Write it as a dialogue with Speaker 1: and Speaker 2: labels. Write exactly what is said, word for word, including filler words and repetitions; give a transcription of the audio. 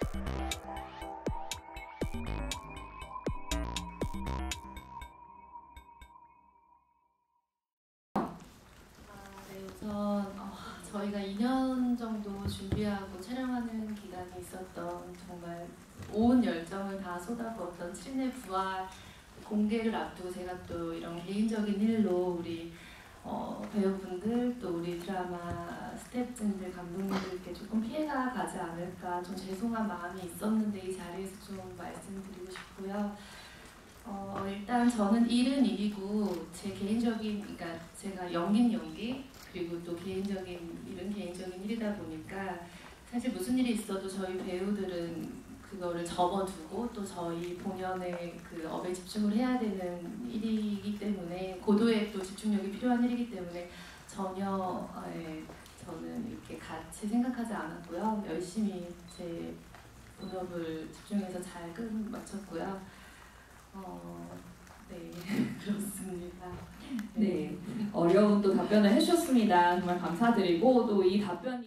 Speaker 1: 우선 어, 저희가 이 년 정도 준비하고 촬영하는 기간이 있었던 정말 온 열정을 다 쏟아부었던 칠인의 부활 공개를 앞두고 제가 또 이런 개인적인 일로 우리 어, 배우분들 또 우리 드라마 스태프분들 감독님들께 조금 피해가 가지 않을까 좀 죄송한 마음이 있었는데 이 자리에서 좀 말씀드리고 싶고요. 어, 일단 저는 일은 일이고 제 개인적인, 그러니까 제가 연기는 연기 그리고 또 개인적인 일은 개인적인 일이다 보니까 사실 무슨 일이 있어도 저희 배우들은 그거를 접어두고 또 저희 본연의 그 업에 집중을 해야 되는 일이기 때문에 고도의 또 집중력이 필요한 일이기 때문에 전혀 예, 저는 이렇게 같이 생각하지 않았고요. 열심히 제 본업을 집중해서 잘 끝 마쳤고요. 어, 네, 그렇습니다.
Speaker 2: 네, 어려운 또 답변을 해주셨습니다. 정말 감사드리고 또 이 답변이